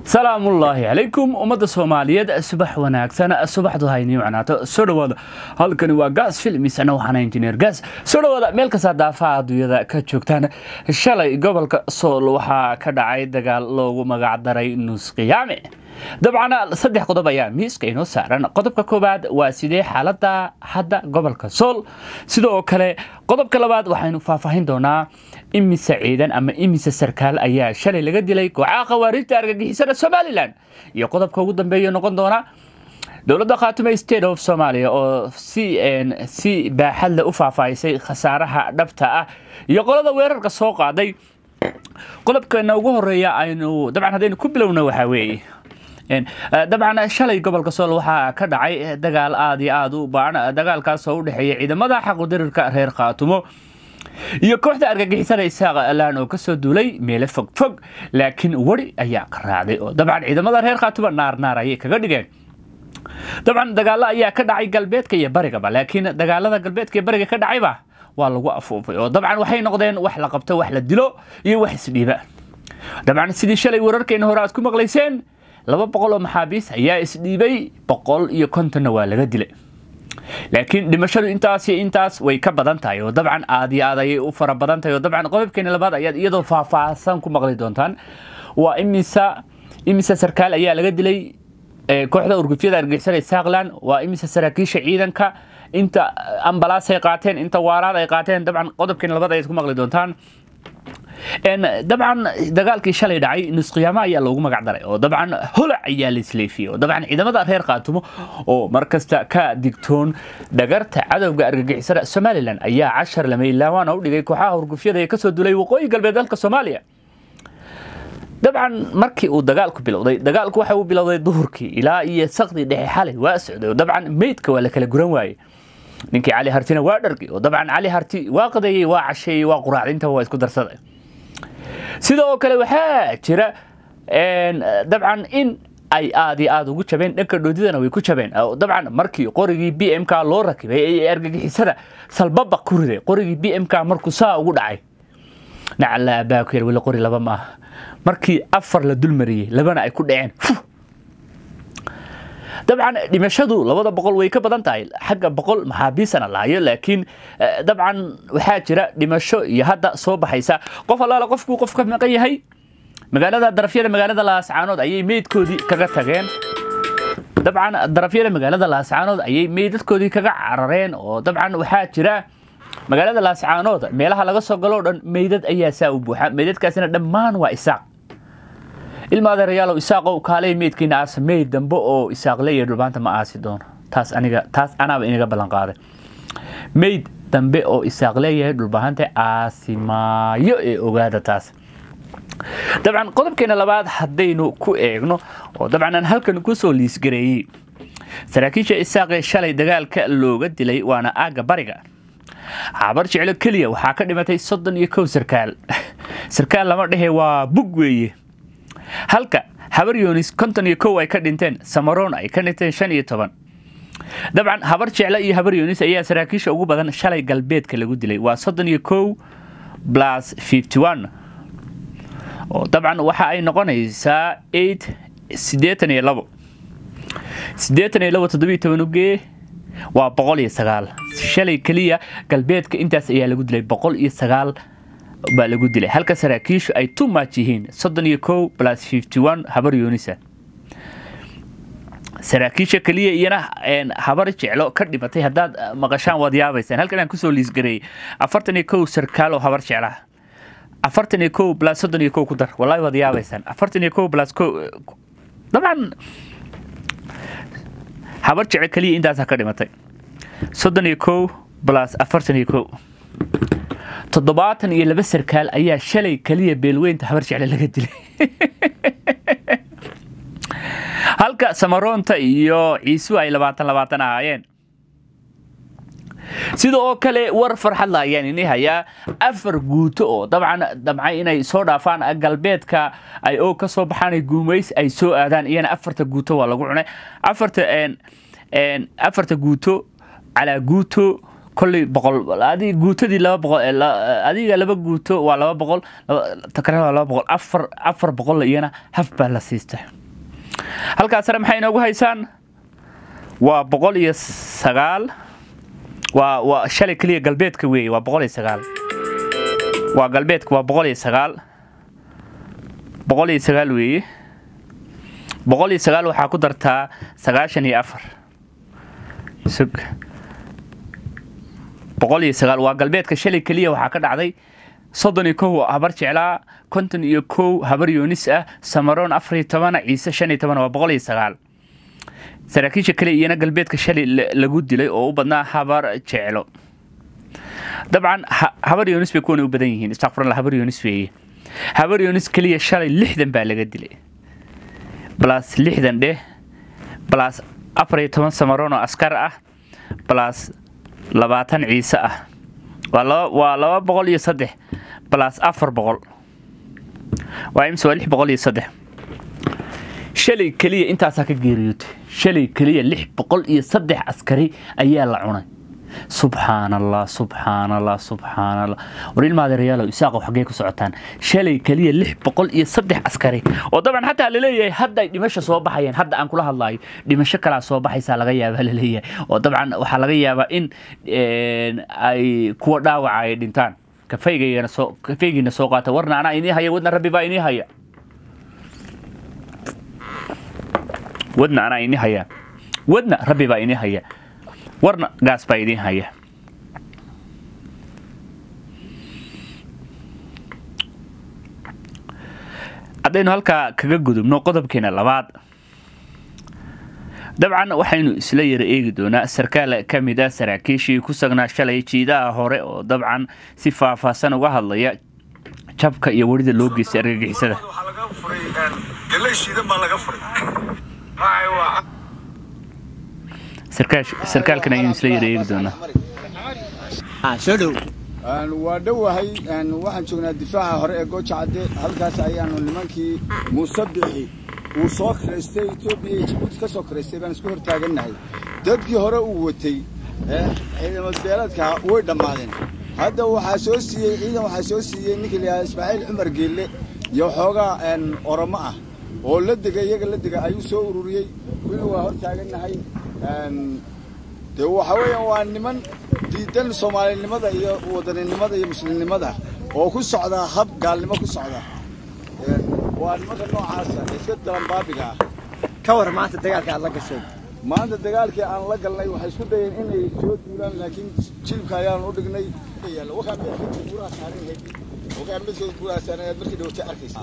سلام الله عليكم ومدى الصوماليات صباح وناكسنا الصباح ضهيني معناته سودودا halkani waa gas filmisana waxana engineer gas sodowada meel ka saadaafa adduunyada ka joogtaan shalay gobolka Sool waxa ka dhacay dagaal loogu magac daray nus qiyaame dabcan saddex qodob ayaa miiska inoo saaran qodobka koobaad waa sidee xaaladda hadda gobolka Sool sidoo kale qodobka labaad waxaynu faahfaahin doonaa imise ciidan ama imise sarkaal ayaa shalay laga dilay kooxaha khawaarijta argagixisada Somaliland iyo qodobka ugu dambeeya noqon doona dawladda Khaatume State of Somalia oo si baaxad leh u faahfaahisay khasaaraha dhabta ah iyo qolada weerarka soo qaaday qodobkana ugu horeeya aynu dabcan hadaynu ku bilowno waxa weeye dabcan shalay gobolka Sool waxa ka dhacay dagaal aad iyo aad u baahan dagaalkaas oo u dhaxeeyay ciidamada xaq u dirirka reer Khaatumo iyo kooxda argagixisada Somaliland oo ka soo duulay meel fog laakiin wari ayaa ka raacday oo dabcan ciidamada reer Khaatumo naar ay kaga dhigeen dabcan dagaal ayaa ka dhacay galbeedka iyo bariga laakiin dagaalada galbeedka iyo bariga ka dhacayba waa lagu afuufay oo dabcan waxay noqdeen wax la qabto wax la dilo iyo wax isdhiiba dabcan sidii shalay wararkeena hore aad ku maqlayseen 200 oo maxaabiis ayaa isdhiibay 150 waa laga dilay laakiin dhimashadu intaas way ka badan tahay oo dabcan aad iyo aad ay u fara badan tahay oo dabcan qodobkeena labaad ayaa iyadoo faahfaahsan ku maqli doontaan waa imisa sarkaal ayaa laga dilay kooxda urgufyada argagixisada Somaliland waa imisa saraakiisha ciidanka inta ambalaas ay qaateen inta waaraad ay qaateen dabcan qodobkeena labaad ayaa ku maqli doontaan dabcan dagaalkii shalay dhacay nus qiyaama ayaa loogu magac daray oo dabcan holac ayaa la isleefiyay oo dabcan ciidamada reer Khaatumo oo markasta ka digtoon dhagarta cadawga argagixisada Somaliland ayaa 10 lameeylaan u dhigay kooxaha urgufyada ee ka soo duulay waqooyi galbeed dalka Soomaaliya dabcan markii uu dagaalku bilowday dagaalku waxa uu bilowday duhurkii ilaa iyo saqdi dhexe xalay waa socday dabcan meedka waa la kala guran waayay ninkii Ali Hartina waa dhargay oo dabcan Ali Harti waa qadayay waa cashay waa quraacdinta waa isku darsaday sidoo kale waxa jira dabcan in ay aad ugu jabeen dhanka doodidana way ku jabeen dabcan markii qorigii BMK loo rakibay ee argagixisada salbaba ku riday qorigii BMK markuu saa ugu dhacay nacala baakir wala qori laba ma markii afar la dul mariyay labana ay ku dhaceen dabcan dhimashadu 200 way ka badan tahay xagga 100 maxaabiisana laayo laakiin dabcan waxa jira dhimasho iyo hadda soo baxaysa qof allaala qofku qofka maqan yahay magaalada darafyada magaalada Laascaanood ayay meedkoodii kaga tageen dabcan darafyada magaalada Laascaanood ayay meedkoodii kaga carareen oo dabcan waxa jira magaalada Laascaanood meelaha laga soo galo dhan meedad ayaa saa u buuxa meedadkaasina dhammaan waa isaaq ilmaada reyaalo isaaqo kaalay meedkiina aasmay dambe oo isaaqleeyo dhulbaanta ma aasi doono taas anaaba inaga balan qaaday meed dambe oo isaaqleeyo dhulbaanta aasimaayo ee ogaada taas dabcan qodobkeena labaad hadaynu ku eegno oo dabcan halkan ku soo liis gareeyay saraakiisha isaaqe shalay dagaalka looga dilay waana aaga bariga habar jecel kaliya waxa ka dhimatay 31 sarkaal lama dhahay waa bug weeye halka habar Yunis 51 ay ka dhinteen Samaroon ay ka dhinteen 15 dabcan habar jecel iyo habar Yunis ayaa saraakiisha ugu badan shalay galbeedka lagu dilay waa 31 plus 51 oo dabcan waxa ay noqonaysaa 82 uge waa 109 shalay kaliya galbeedka intaas ayaa lagu dilay 109 baa lagu dilay halka saraakiishu ay tumaajiyeen 31 plus 51 habar Yunis saraakiisha kaliya iyana habar jeclo ka dhimatay hadaad maqashaan wad yaabaysan halkan aan ku soo liis gareey 41 sarkaal oo habar jecla 41 plus 31 ku dar wallahi wad yaabaysan 41 plus dabcan habar jecel kaliya intaas ka dhimatay 31 plus 41 72 sarkaal ayaa shalay kaliya beelweynta habar jecel laga dilay halka Samaroonta iyo Ciisu ay 20 ahaayeen sidoo kale war farxad la ayaan hayaa afar guuto oo dabcan damcay inay soo dhaafaan galbeedka ay oo ka soo baxaan guumays ay soo aadaan iyana afarta guuto waa lagu cunay afarta guuto ala guuto كل بقول هذه جوتة دي لا بقول هذه لا بقوتة ولا بقول تكرر ولا بقول أفر بقول لينا هف بالاسيسته halkaas sare maxay inoogu haysaan waa 109 waa shalay kaliya galbeedka weeye waa 109 waa galbeedka waa 109 weeye 109 waxaa ku dartaa 94 109 waa galbeedka shalay kaliya waxaa ka dhacday 31 habar jeclaa 51 habar yoonis ah samaroon 14 ciise 15 waa 109 saraakiisha kale iyana galbeedka shalay lagu dilay oo u badnaa habar jeclo dabcan habar yoonis bay kuwan u badan yihiin istaghfirullah habar yoonis weeye habar yoonis kaliya shalay 60 baa laga dilay plus 60 dheh plus 14 samaroon oo askar ah plus 20 ciise ah waa 203 plus 400 waa imsa 603 shalay kaliya intaasaa ka geeriyootay shalay kaliya 603 askari ayaa la cunay subxaanallah wariil maadeerayaal isaaqo xagee ku socotaan shalay kaliya 603 askari oo dabcan hatta la leeyahay hadda dhimasho soo baxayeen hadda aan kula hadlaayo dhimasho kala soo baxaysa laga yaabaa la leeyahay oo dabcan waxa laga yaabaa in ay kuwa dhaawacay dhintaan kafaygeena soo qaata warna ana inii haya wadna rabbi baa inii haya wadna ana inii haya wadna rabbi baa inii haya warna gaas baa idin haya haddaynu halkaa kaga gudubno qodobkeena labaad dabcan waxaynu isla yara eegi doonaa sarkaal ka mid ah saraakiishii ku sugnaa shalay jiidaha hore oo dabcan si faahfaahsan uga hadlaya jabka iyo warida loo geystay argagixisada sarkaalkan ayaynu isla yara eegi doonaa waa dhowahay waxaan joognaa difaaca hore ee gooja cadde halkaas ayaanu nimankii muusabixi uu soo kireystay Itoobiya iyo Djibouti ka soo kireystay baan isku hortaagannahay dadkii hore uu watay ciidamada beeladka way dhamaadeen hadda waxaa soo siiyey ninkii la Ismaaciil Cumar Geelle iyo xoogaa Oromo ah oo la degay ayuu soo ururiyay wili waa hortaagannahay de waxa weeyaan waa niman diidan Soomaalinimada iyo wadaninimada iyo muslimnimada oo ku socda hab gaalnimo ku socda waa nimanka noocaas ah iska dalan baabiga ka war maanta dagaalka aad la gashay maanta dagaalkii aan la galnay waxay isku dayeen inay soo duulaan laakiin jilka ayaan u dhignay waxa midkood guuraasanay markii dhawta arkaysa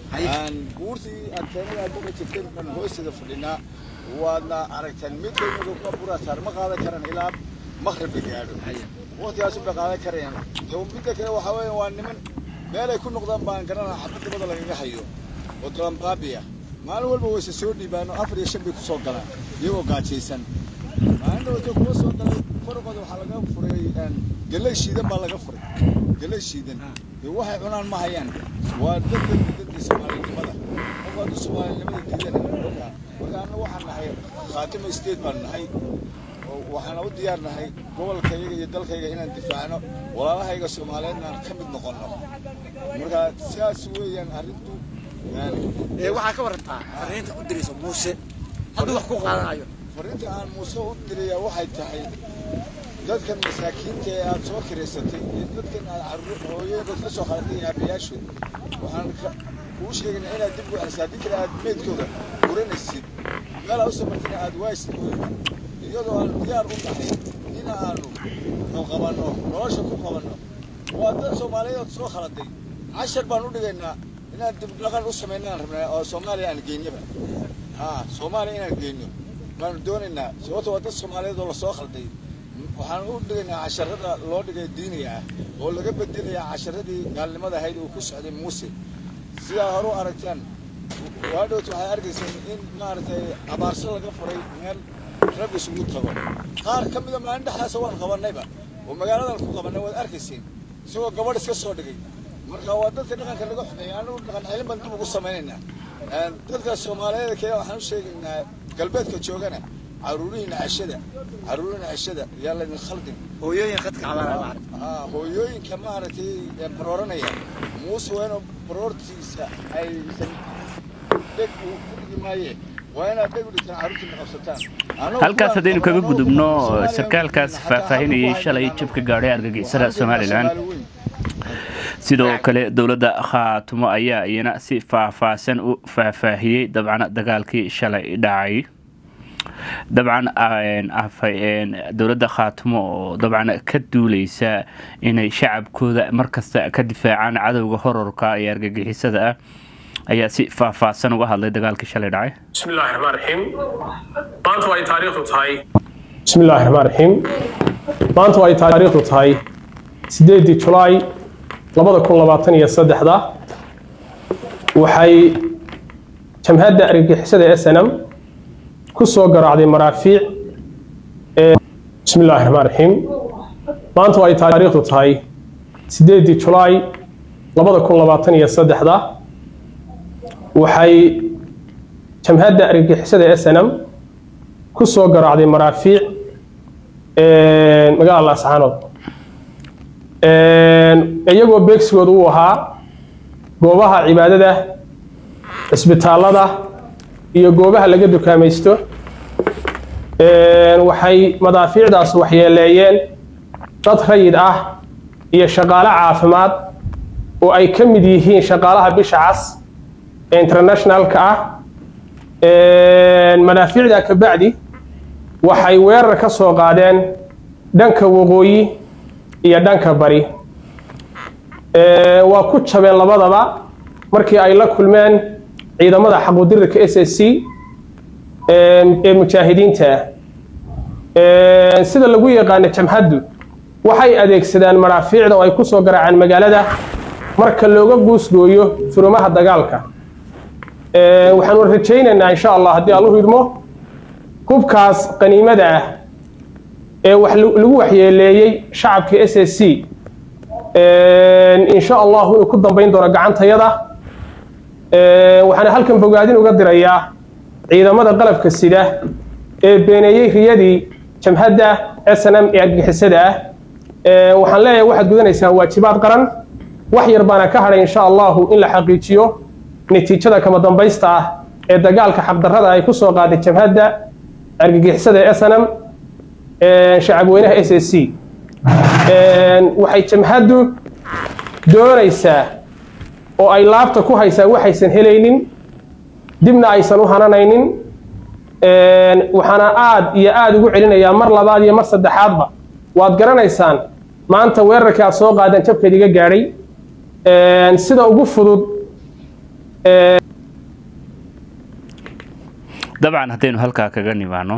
guurtii aad keenay aad uga jirteen kan hoosida fadhinaa waadna aragtaan midkood ku guuraasan ma qaadan karaan ilaa maghrib gaadho waqtigaas u qaadan kareen midka kale waxa weeye waa niman meel ay ku noqdaan baan garanaa xabadda lagaga hayo oo dalan baabiya maalin walba way soo dhiibaano 4 iyo 5 bay ku soo galaan iyagoo gaajaysan maalin walba ku soo galay farqooda waxa laga furay galay shiidan baa laga furay galay shiidan waxay cunaan ma hayaan waa dadka Soomaalida oo Soomaalida diidan waxaan nahay Khaatimo State baan nahay waxaan u diyaarnahay gobolkayga iyo dalkayga inaan difaacno walaalahayga Soomaaliyeedna ka mid noqono marka siyaas weeyaan arrintu waxa ka warantaa fariinta u dirayso Muuse hadda wax ku qaadanayo fariinta aan Muuse u diraya waxay tahay dadkan masaakiinta ee aad soo kireysatay dadkan aad carruur hooyada ka soo qaaday aabayaashu waxaan ku sheegnaa inaad dib u xisaabi aad meedkooda uranaysid meel u samartay aad waaysid iyadoo aan diyaar u nahay in aanu qabano nolosha ku qabano waa dad Soomaaliyeed soo khaladay 10 baan u dhigaynaa inaan dib laqan u sameynaa rabnaa oo Soomaaliya aan geeyaba Soomaaliya inaan geeyno baan doonaynaa sababtoo dad Soomaaliyeed oo la soo khalday waxaan u dhigaynaa 10 loo dhigay diiniga oo laga bedelayaa 10 gaalnimada ahayd oo ku socday Muuse sida hore u aragtaan waa dhowt waxay arkaysay in maartay abaarso laga furay meel rag isugu tago qaar kamid ah maalin dhaxaas waan qabanayba oo magaaladan ku qabanay waad arkayseen soo gabadh iska soo dhigay marka waa dadka dhaqanka laga xumeeyay anu dhaqan cilmi baan dib ugu sameeynaa dadka Soomaaliyeed kale waxaan u sheegaynaa galbeedka joogana caruuriina cashada yaa la khaldin hooyooyin khadka cabaara hooyooyinka maartay barooranaya Muuse weeno baroortiisa ay deg u dhimaayeen halkaas haddaynu kaga gudubno sarkaalkaas faahfaahinayay shalay jabka gaadhay argagixisada Somaliland sidoo kale dawladda Khaatumo ayaa iyana si faahfaahsan u faahfaahiyay dabcan dagaalkii shalay dhacay dabcan dawladda Khaatumo dabcan ka duuleysa inay shacabkooda markasta ka difaacaan cadawga hororka ee argagixisada ayaa si faahfaahsan uga hadlay dagaalkii shalay dhacay bismillaahir rahmaanir rahiim maanta way taariikhdu tahay bismillaahir rahmaanir rahiim maanta way taariikhdu tahay 8 July 2023 waxay jamhadda argagixisada SNM ku soo garaacday maraafiic bismillaahir rahmaanir rahiim maanta way taariikhdu tahay 8 July 2023 waxay jamhadda argagixisada SNM ku soo garaacday maraafiic magaalada Laascaanood iyagoo beegsigoodu u ahaa goobaha cibaadada isbitaalada iyo goobaha laga dukaamaysto waxay madaafiicdaas waxyeeleeyeen dad rayid ah iyo shaqaale caafimaad oo ay ka mid yihiin shaqaalaha bisha cas internationalka ah madaafiicda ka bacdi waxay weerar ka soo qaadeen dhanka waqooyi iyo dhanka bari waa ku jabeen labadaba markii ay la kulmeen ciidamada xaquudirka SSC ee mujaahidiinta sida lagu yaqaan jamhaddu waxay adeegsadaan maraafiicda oo ay ku soo garaacaan magaalada marka looga guusgooyo furumaha dagaalka waxaan rajaynaynaa insha Allah hadii Allahu idmo hubkaas qaniimada ah ee wax lagu waxyeeleeyay shacabka SSC insha Allah inuu ku dambeyn doono gacantayada waxaan halkan bogaadin uga dirayaa ciidamada qalabka sida ee beenayay riyadii jamhadda SNM ee argagixisada waxaan leeyahay waxaad gudanaysaa waajibaad qaran wax yar baana ka haray insha Allah in la xaqiijiyo natiijada kama dambaysta ah ee dagaalka xaqdarrada ay ku soo qaaday jamhadda argagixisada SNM shacab weynaha SSC waxay jamhaddu doonaysaa oo ay laabta ku haysaa waxaysan helaynin dibna aysan u hananaynin waxaana aad iyo aad ugu celinayaa mar labaad iyo mar saddexaadba waad garanaysaan maanta weerarkii aad soo qaadeen jabkeed iga gaadhay sida ugu fudud dabcan haddaynu halkaa kaga nimaano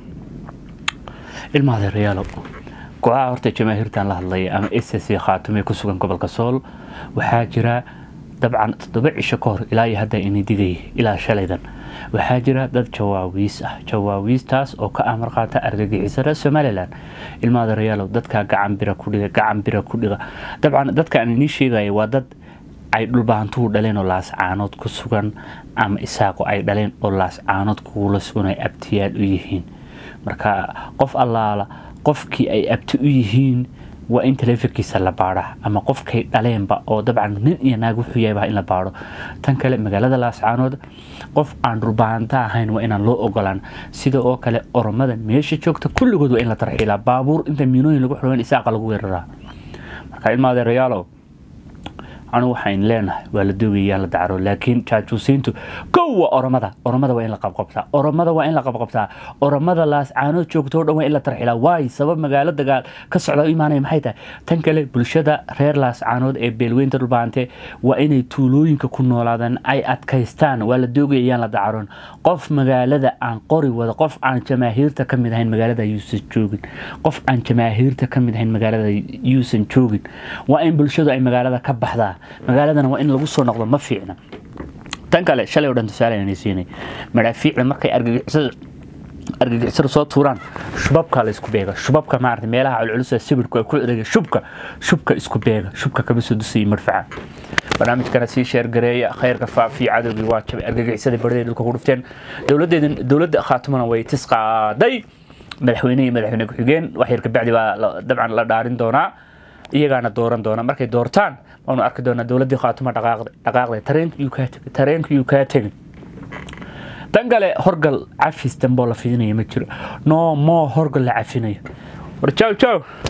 ilmaha reyaalo kooxaha horta jamaahiirtan la hadlay ama SSC Khaatumo ku sugan gobolka Sool waxaa jira dabcan 7 cisho ka hor ilaa hadda inay digay ilaa shalaydan waxaa jira dad jawaawiistaas oo ka amar qaata argagixisada Somaliland ilmaha reyaalo dadka gacan bira ku dhiga dabcan dadka aan inii sheegay waa dad ay dhulbaantu dhaleen oo Laascaanood ku sugan ama isaaqo ay dhaleen oo Laascaanood ku la sugan ay abtiyaal u yihiin marka qof allaala qofkii ay abti u yihiin waa in teleefankiisa la baaro ama qofkay dhaleenba oo dabcan nin iyo naag wuxuu yahay in la baaro tan kale magaalada Laascaanood qof aan dhulbaanta ahayn waa inaan loo ogolaan sida oo kale oromada meesha joogta kulligood waa in la tarxiilaa baabuur inta miinooyin lagu xulin isaaqa lagu weeraraa marka ilmaha reyaalo أنا وحين لنا والدوي يلا دعرو لكن تاجوسينتو قوة أرمدا وين لقب قبتها أرمدا لاس عانو شوكتور وين إلا ترحيلا واي سبب مقالة دقال كسر إيمانه محيطة تنكلي بلشدة غير لاس عانود بيلوين تربانته وإني تولوين ككونوا لادن أي أتكيستان والدوي يلا دعرون قف مقالة عن قري ولا قف عن جماهير تكمل هين مقالة يوسف جوجن قف عن جماهير تكمل هين مقالة يوسف جوجن وإن بلشدة أي مقالة كبحذا magaaladana waa in lagu soo noqdo ma fiicna tan kale shalay oo dhan tusaaleynay siinay madaafiicda markay argagixisada soo tuuraan shubabka la isku beega shubabka maartay meelaha culculus ee sibirku ay ku xireeyay shubka isku beega shubka kama soo dusay marfaca barnaamijkana si sheer gareeya khayrka faafi cadawgi waa jabay argagixisada baradii dhulka ku dhufteen dawladda Khaatumona way tisqaaday madaxweyne ku xigeen wax yar ka bacdi waa dabcan la dhaarin doonaa iyagana dooran doona markay doortaan waanu arki doonaa dawladda Khaatumo dhaqaaqday tareenkii ka tagay تنقل هرقل عفيس تنبول في دنيا متر نو مو هرقل عفيني ورجاو